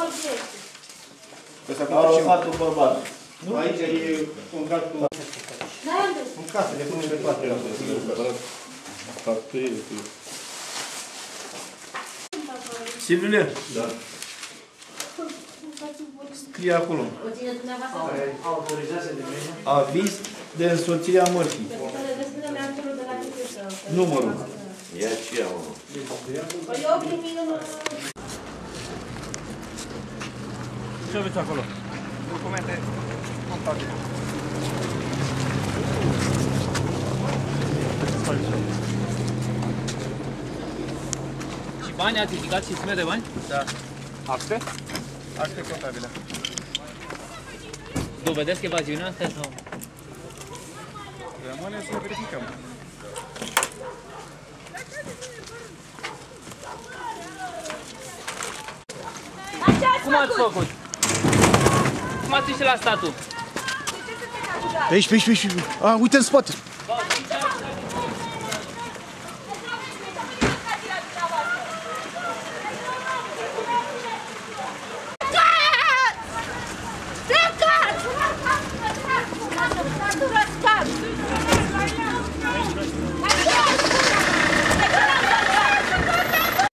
Fatul bărbat. Aici e contractul. În casă, le punem pe toate. Silviule? Da. Scrie acolo. O ține dumneavoastră? Autorizează de mine. Aviz de însoțire a mărfii. Numărul. Ia ce iau. Păi eu primi numărul. Ce aveți acolo? Documente contabile. Și bani ați ridicat și sume de bani? Da. Acte? Acte contabile. Dovedesc evaziunea asta sau? Rămâne să verificăm. Cum ați făcut? Cum ați ieșit la statul? Pe aici, pe aici, pe aici. A, uite în spate.